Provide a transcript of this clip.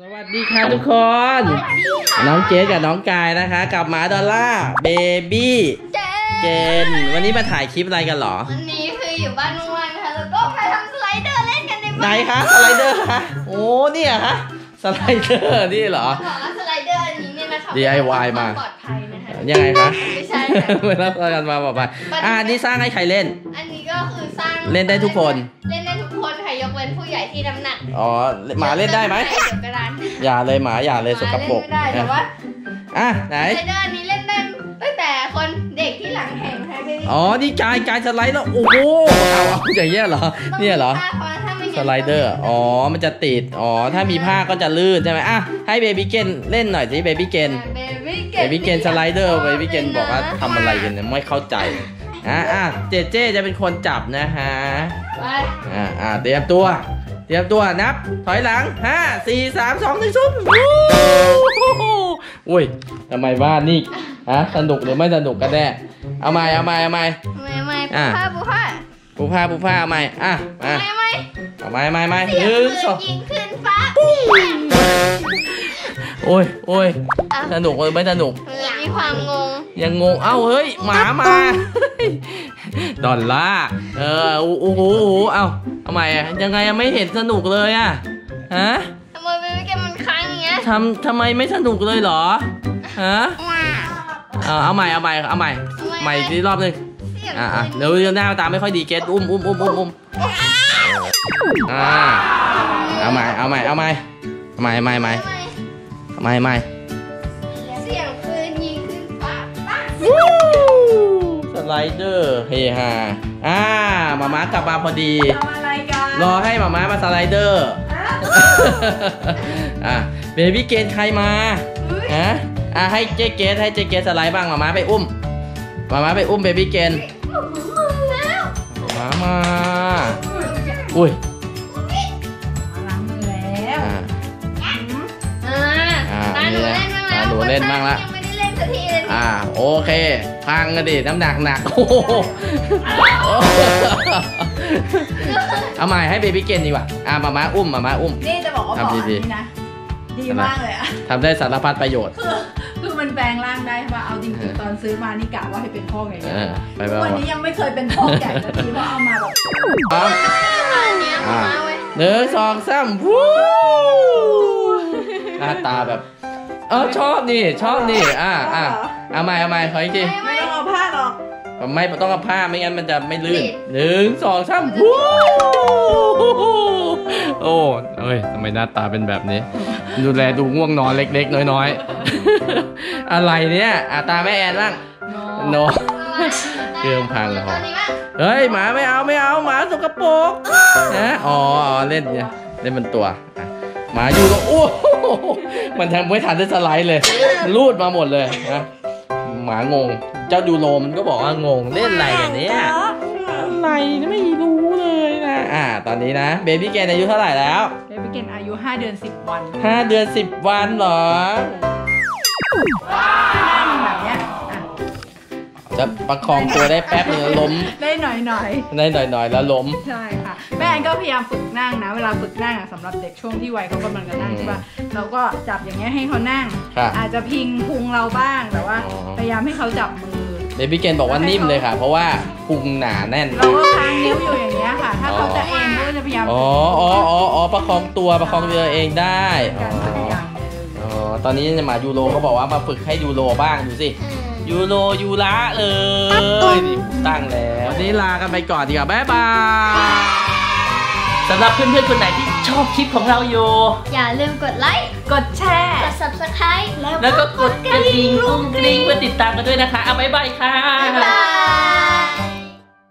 สวัสดีค่ะทุกคนน้องเจสกับน้องกายนะคะกับหมาดอลล่าเบบี้เจนวันนี้มาถ่ายคลิปอะไรกันหรอวันนี้คืออยู่บ้านว่างๆนะคะแล้วก็มาทำสไลเดอร์เล่นกันในบ้านไหนคะสไลเดอร์คะโอ้เนี่ยฮะสไลเดอร์นี่เหรอบอกว่าสไลเดอร์อันนี้เนี่ยนะคะ DIY มาปลอดภัยนะคะยังไงคะไม่ใช่ค่ะไม่รับกันมาบอกไปนี่สร้างให้ใครเล่นอันนี้ก็คือสร้างเล่นได้ทุกคนเล่นได้ทุกคนค่ะยกเว้นผู้ใหญ่ที่น้ำหนักอ๋อหมาเล่นได้ไหมอย่าเลยหมาอย่าเลยสกปรกไม่ได้แต่ว่าไหนสไลเดอร์นี้เล่นได้ตั้งแต่คนเด็กที่หลังแข่งค่ะอ๋อนี่กายสไลด์แล้วโอ้โหเอาอย่างเงี้ยเหรอเนี่ยเหรอสไลเดอร์อ๋อมันจะติดอ๋อถ้ามีผ้าก็จะลื่นใช่ไหมให้เบบี้เกนเล่นหน่อยสิเบบี้เกนสไลเดอร์เบบี้เกนบอกว่าทำอะไรกันไม่เข้าใจเจจะเป็นคนจับนะฮะเตรียมตัวนับถอยหลัง5 4 3 2 1 0อุ้ยทำไมบ้านนี่สนุกหรือไม่สนุกกันแน่เอาใหม่ปูผ้าเอาใหม่ยิงขึ้นฟ้าโอ้ยสนุกหรือไม่สนุกมีความงงยังงงเฮ้ยหมามาดอลล่าโอ้โหเอาใหม่ยังไงไม่เห็นสนุกเลยฮะทำไมเบบี้เกมมันค้างอย่างเงี้ยทำไมไม่สนุกเลยเหรอเอาใหม่อีกรอบนึงเดี๋ยวหน้าตาไม่ค่อยดีเกตอุ้มเอาใหม่เสียงปืนยิงขึ้นฟ้าสไลเดอร์เฮฮามาม่ากลับมาพอดีรอให้มาม่ามาสไลเดอร์เบบี้เกนใครมาให้เจ๊เกสสไลด์บ้างมาม่าไปอุ้มเบบี้เกนมาอุ้ยล้างมือแล้วหนูเล่นบ้างละไม่ได้เล่นสักทีเลยโอเคพังกันดิน้ำหนักเอาใหม่ให้เบบี้เกนดีกว่ามาม่าอุ้มนี่จะบอกว่าบอกนี่นะดีมากเลยทำได้สารพัดประโยชน์คือมันแปลงร่างได้ว่าเอาจริงๆตอนซื้อมานี่กะว่าให้เป็นพ่อใหญ่วันนี้ยังไม่เคยเป็นพ่อใหญ่เลยทีว่าเอามาแบบ 1 2 3วู้หน้าตาแบบชอบนี่เอาใหม่ขออีกทีไม่ต้องเอาผ้าหรอกไม่ต้องเอาผ้าไม่งั้นมันจะไม่ลื่น1 2 3วู้เอ้ยทำไมหน้าตาเป็นแบบนี้ดูแลดูง่วงนอนเล็กๆน้อยๆอะไรเนี่ยตาแม่แอนบ้างโนเครื่องพังหรอเฮ้ยหมาไม่เอาหมาสกปรกเล่นมันตัวหมาอยู่ก็มันทำไม่ทันได้สไลด์เลยลูดมาหมดเลยนะหมางงเจ้ายูโรมันก็บอกว่างงเล่นอะไรกันเนี่ยอะไรไม่รู้เลยนะตอนนี้นะเบบี้เกนอายุเท่าไหร่แล้วเบบี้เกนอายุ5 เดือน 10 วัน 5 เดือน 10 วันเหรอแบบเนี้ยจะประคองตัวได้แป๊บนึงล้มได้หน่อยแล้วล้มใช่ค่ะแม่แอนก็พยายามฝึกนั่งนะเวลาฝึกนั่งสำหรับเด็กช่วงที่วัยเขากำลังจะนั่งใช่ป่ะเราก็จับอย่างเงี้ยให้เขานั่งอาจจะพิงพุงเราบ้างแต่ว่าพยายามให้เขาจับมือเบบี้เกนบอกว่านิ่มเลยค่ะเพราะว่าพุงหนาแน่นเราก็ค้างนิ้วอยู่อย่างเงี้ยค่ะถ้าเขาจะเองก็จะพยายามประคองตัวเองได้ตอนนี้หมายูโรเขาบอกว่ามาฝึกให้ยูโรบ้างดูสิยูโรยูระเลยตั้งแล้ววันนี้ลากันไปก่อนดีกว่าบ๊ายบายสำหรับเพื่อนๆคนไหนที่ชอบคลิปของเราอยู่อย่าลืมกดไลค์กดแชร์กด Subscribe แล้วก็กดกระดิ่งกรุ้งกริ้งเพื่อติดตามกันด้วยนะคะบ๊ายบายค่ะบ๊ายบาย